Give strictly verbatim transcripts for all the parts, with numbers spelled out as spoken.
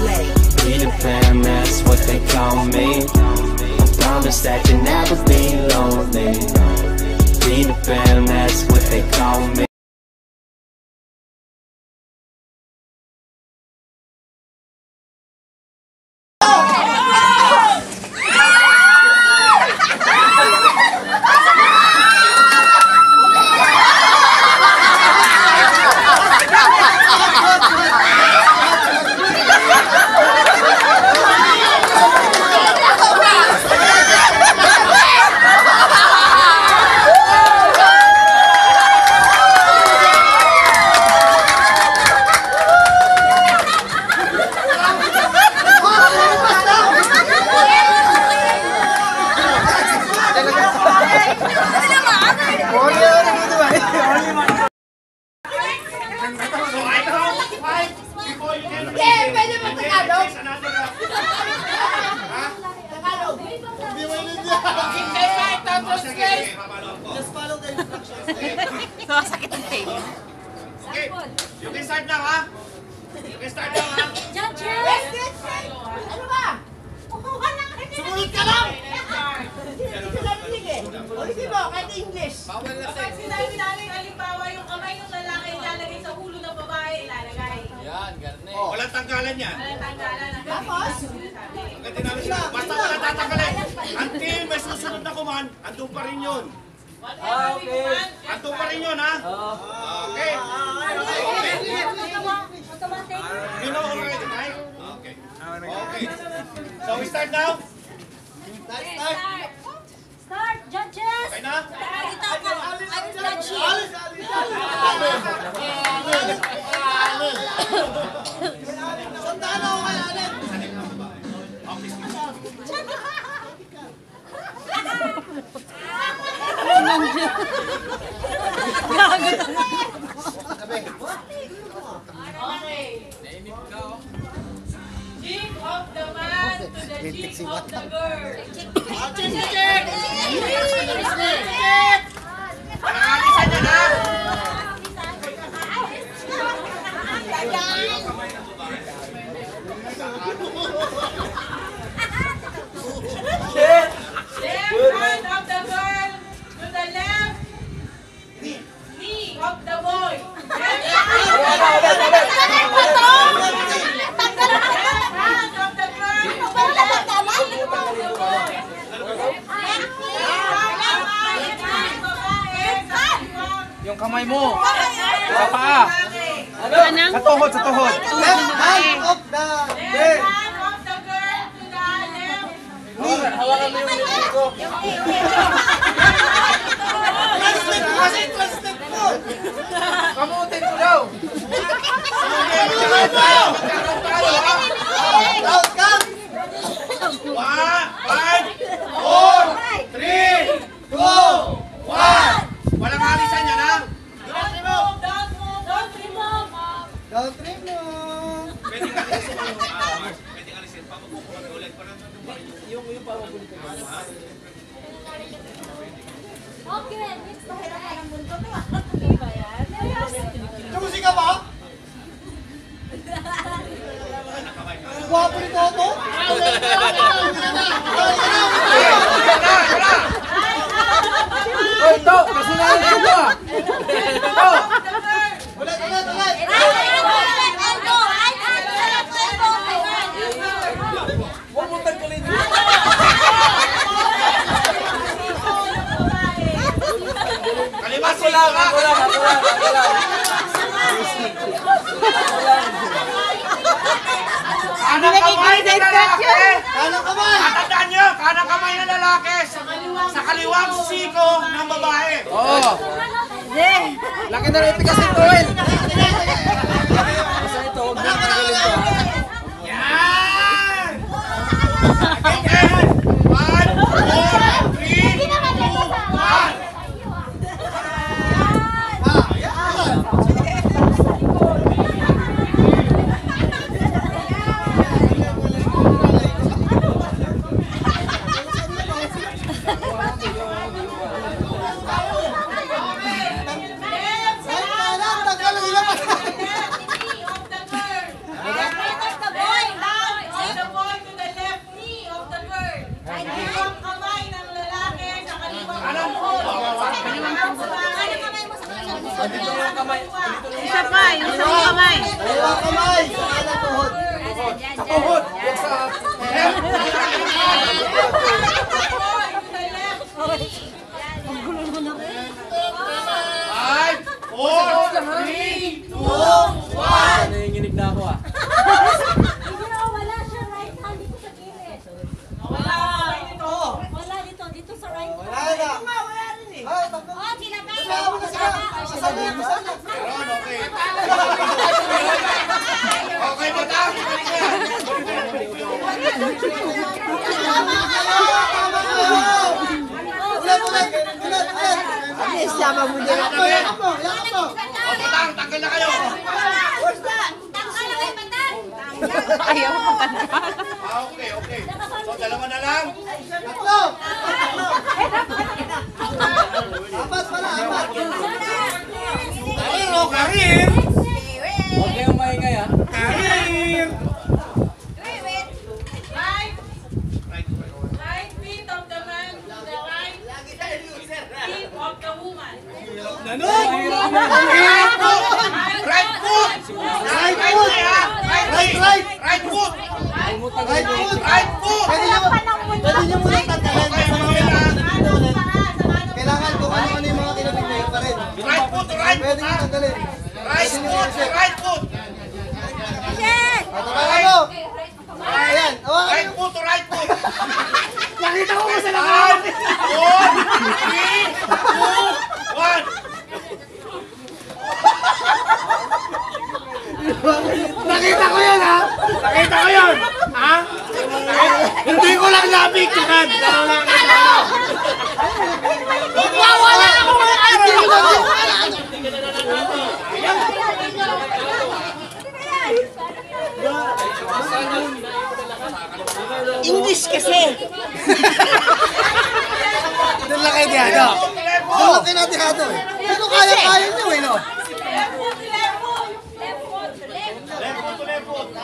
Peter Pan, that's what they call me. I promise that you'll never be lonely. Peter Pan, that's what they call me. Okay, you can start now, ha? You can start now, ha? Judges! Ano ba? Kukuha lang ka rin. Sumunod ka lang! Hindi ka narinig eh. Ulitin mo, kahit English. Kapag sinabi namin halimbawa yung kamay ng lalaki ilalagay sa ulo ng babae, ilalagay. Yan, garne. Oh, walang tanggalan yan. Walang tanggalan. Tapos? Basta wala tatanggalin. Until may susunod na kuman, andun pa rin yun. Ah, okay. Andun pa rin yun, ha? Okay. You know already, right? Okay. Okay. So we start now? Start, start. Start, judges! Okay na? Nakakita ko. I'm judging. Sandaan ako kay Allen. Cheek of the man to the cheek of the girl. Nakakalisan niya na! Left hand of the girl to the left knee of the boy. Left hand of the girl to the boy. Yung kamay mo. Sa paa. Sa tuhod, sa tuhod. Left hand of the girl. Left hand of the girl to the left. Hawakan mo yung nipis ko. Translate mo kasi, translate mo. Kamutin ko daw. Count, count. One, five, four, three, two, one. Walang alisan yan, ha? Don't move, don't move, don't remove. Count rin mo. Pwede ka alisin pa. Pwede ka alisin pa. Ulit pa lang. Yung yung para bulit ko. Okay, next na kailangan ng mundo to. Susi ka ba? Gwapo ni Toto? Hoy, to! Kasunod ko ah! To! Ulit, ulit, ulit. Huwag mo tagkulin. Kaliwas Ako lang, ako lang, ako lang, ako lang. Kanang kamay ng lalaki! Kanang kamay! Tatandaan nyo, kanang kamay ng lalaki sa, sa kaliwang siko ng babae. Oo. Laki na rin ipikas nito, Will. Basta ito, huwag mo tagkulin to. Yan! Okay, one, four, three, two, one. Kahit kanan, tanggal ang Isama mo din. Yakap mo, yakap mo, yakap mo. O, patang, tanggal na kayo. Basta. Ayaw ko pa na. Ah, okay, okay. So, dalawa na lang. Tatlo. Tatlo. Apat pala, apat. Karir, o, karir. Huwag kayong maingay ha. Karir. Right. Right feet of the man to the right feet of the woman. Right foot. Right foot. Right foot. Right, right. Right foot. Right foot. Right foot. Pwede nyo, pwede nyo muna tanggalin. Okay, okay lang. Kailangan kung ano-ano yung mga kinabigay pa rin. Right foot, right Pwede foot. nyo tanggalin. Right foot, right foot. Patawagan mo. Ayan, hawakan Right nyo. foot, right foot. Nakita ko kung saan Five, four, three, two, one. Nakita ko yun, ha? Nakita ko yun. Ha? Hindi ko lang napicturan. Wala ako mga kaibigan mo. English kasi. Doon lang kayo dihado. Doon lang kayo natihado eh. Pero kaya-kaya nyo eh, no? Left foot, left foot. Left foot to left foot.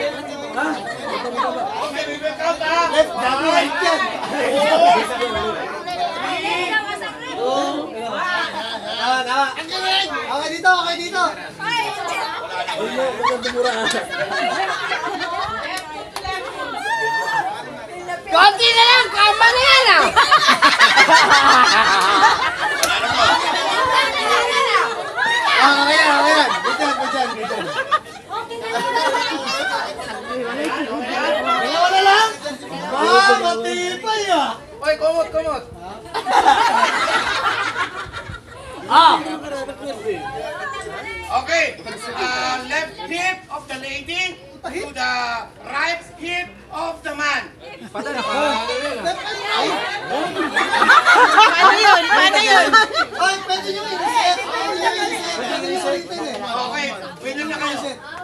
Okay, we will count ha. Left, double right yan. Tawa, tawa. Okay dito, okay dito. Konti na lang, kama na yan ah. Ah, okay yan, okay yan. Good job, good job, good job. Dalawa na lang? Ah, matipay ah. Oy, kumot, kumot. Okay, uh, left hip of the lady to the right hip of the man. Patay na ka. Paano yun? Paano yun? Ay, pwede nyo i-reset. Pwede nyo i-reset. Pwede nyo i-reset eh. Okay, wait lang na kayo.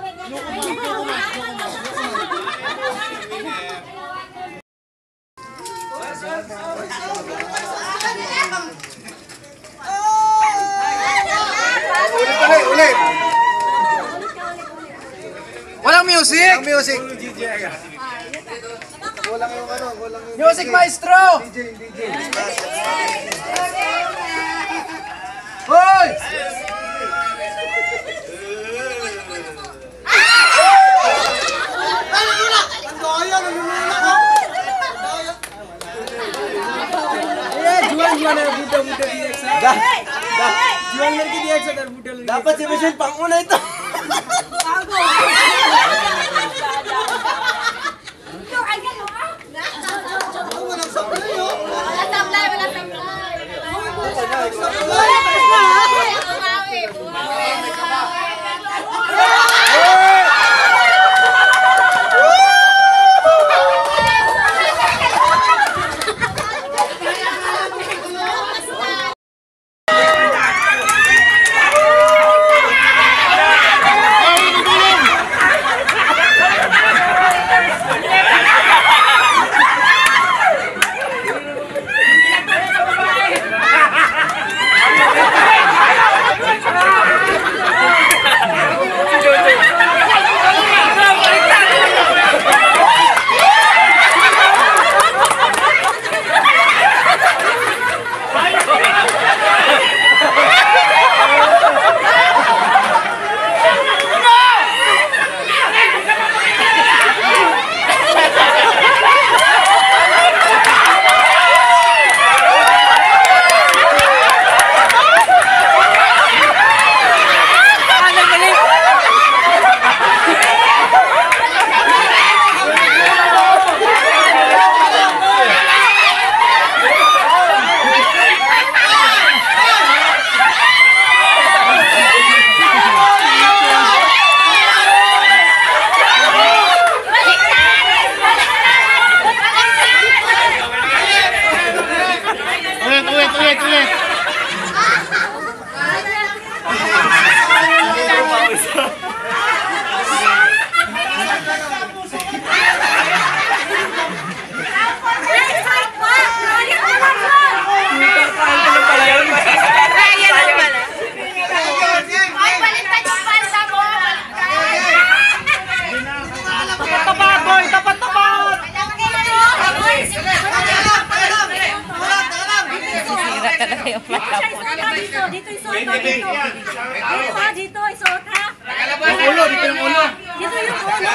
Ulit, ulit, ulit. Walang music! Ang music. Walang yung ano, walang yung Music maestro! D J, D J. Hoy! Ano muna? Ang daya, nanunula ka. Eh, jual jual na buta buta di eksa. Dah. Dah. Jual lagi di eksa dar buta lagi. Dapat si Michelle panguna ito. Walang sablay, oh. Wala sablay, wala sablay. Walang sablay. Bumawi, bumawi. dito, dito isuot mo, dito. Dito ha, dito isuot ha. Yung ulo, dito yung ulo. Dito yung ulo.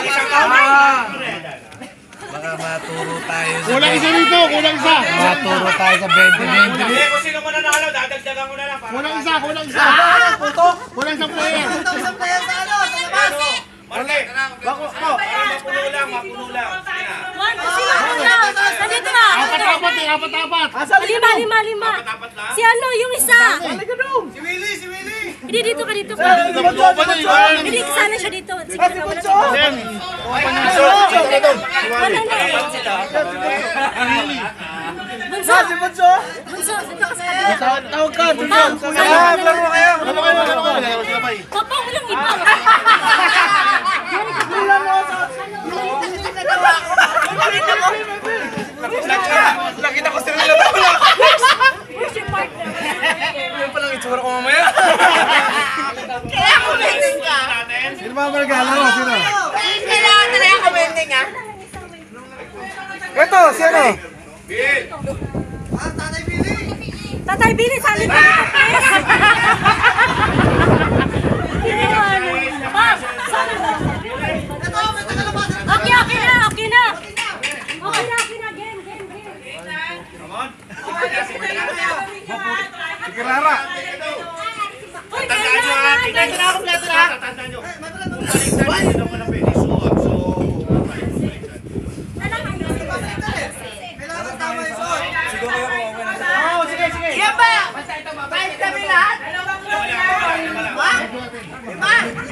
Baka maturo tayo sa Kulang isa rito, kulang isa. maturo tayo sa twenty twenty. Hindi, kung sino mananalo, dadagdagan ko na lang. Kulang isa, kulang isa. Kulang sa player. Marley, bako ko. Mapuno lang, mapuno lang. One, two, sino muna? Nandito na. Apat-apat eh, apat-apat. Lima, lima, lima. Si ano, yung isa. Si Willie, si Willie. Hindi, dito ka, dito ka. Hindi, sana siya dito. Sige, wala na. Wala na. Bunso. Bunso. Bunso, dito ka sa kabila. Tawag ka, Ma'am, Tulong. Laro mo kayo. Ano kayo, ano kayo? Papa, walang iba. Nakita ko sila na tawala. Where's your partner? Yan palang itsura ko mamaya. Kaya commenting ka. Sino ba maragala mo? Sino? Kailangan talaga commenting ah. Ito, sino? Tatay Billy, sali ka na kapes. Ma'am, sali ka. Okay, okay na, okay na. Okay na, okay na. Game, game, game. Si Rara. Uy, game na, game na. Tatandaan nyo. Balik mo na pwede suot. So, Yan ba? Balik kami lahat? Diba? Diba?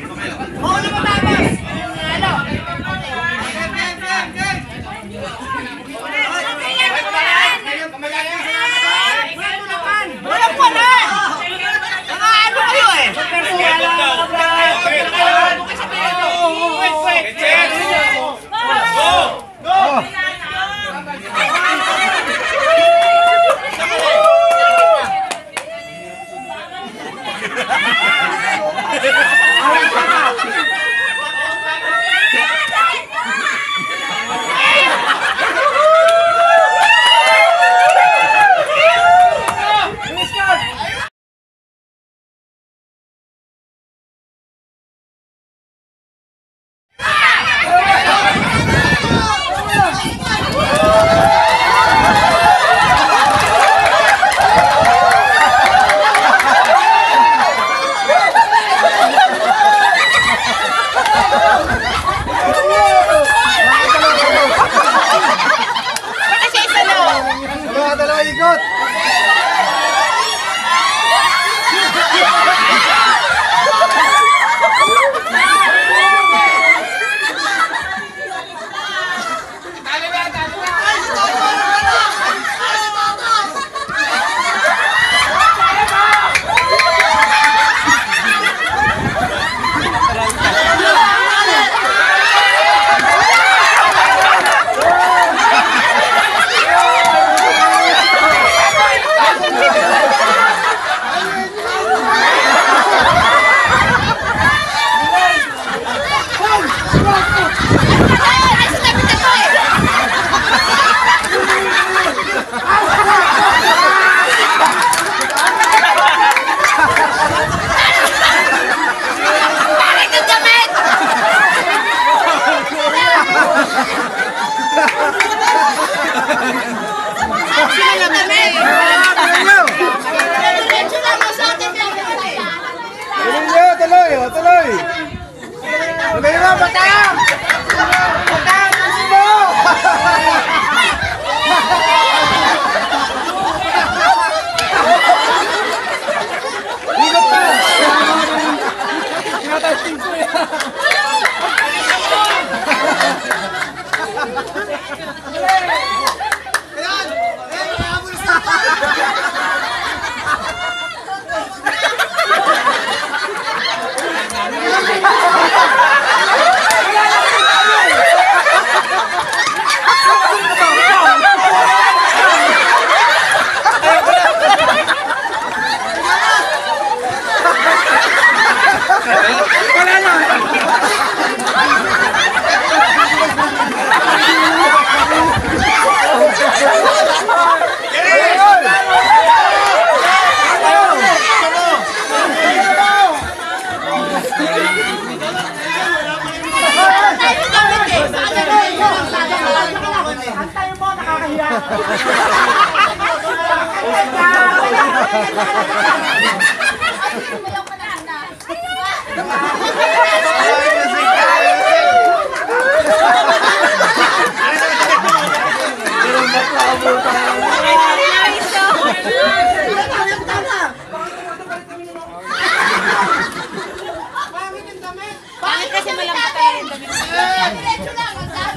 Bakit kasi malambot tayo rin damit? Diretso lang, ang dami.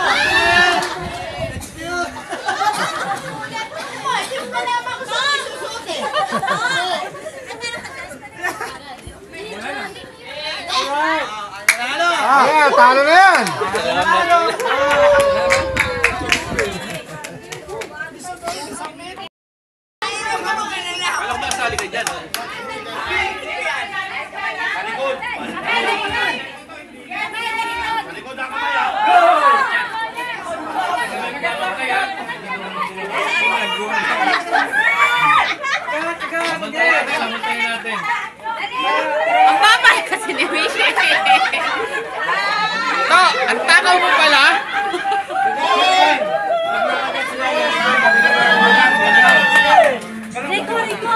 Hindi mo alam ako sa susunod eh. Ah, talo na yan. Ang babay kasi ni Mishi. To, ang takaw mo pala. Rico, Rico!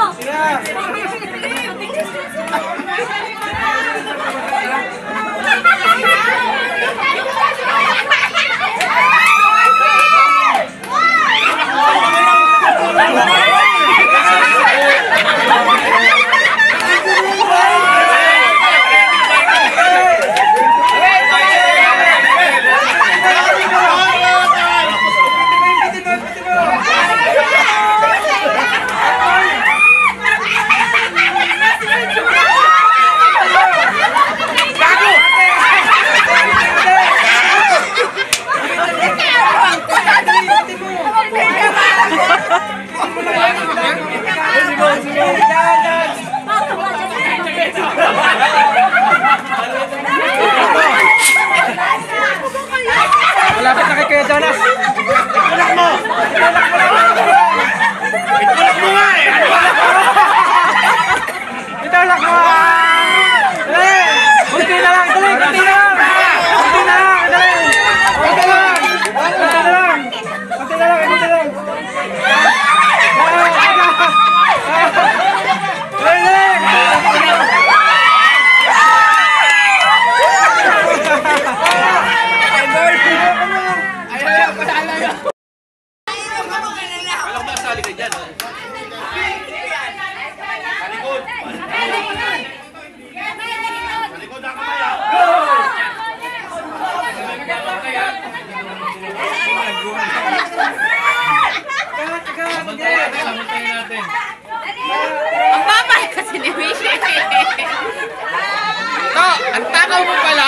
Malapit na kay Kuya Jonas. Tulak mo! Itulak mo nga eh! Itulak mo! Dali! Kunti na lang! Dali! Kunti na lang! Kunti na lang! Dali! Kunti na lang! Kunti na lang! Kunti na lang! Kunti na lang! Dali! Dali! Ang babay kasi ni Mishi. To, ang takaw mo pala.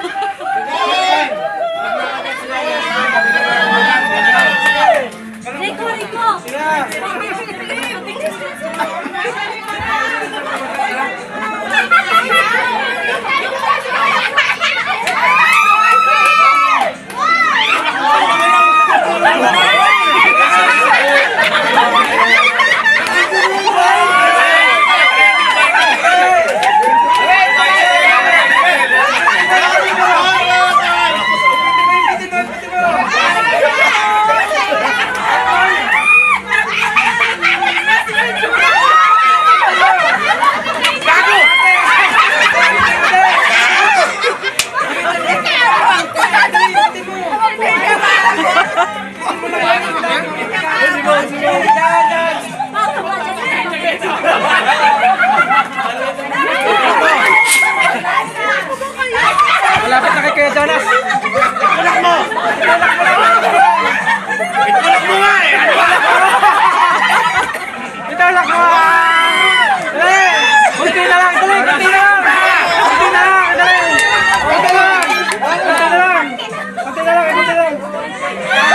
Rico, Rico! Malapit na kay Kuya Jonas. Tulak mo! Itulak mo nga eh! Itulak mo! Dali! Kunti na lang! Dali! Kunti na lang! Kunti na lang! Dali! Kunti na lang! Kunti na lang! Kunti na lang! Kunti na lang!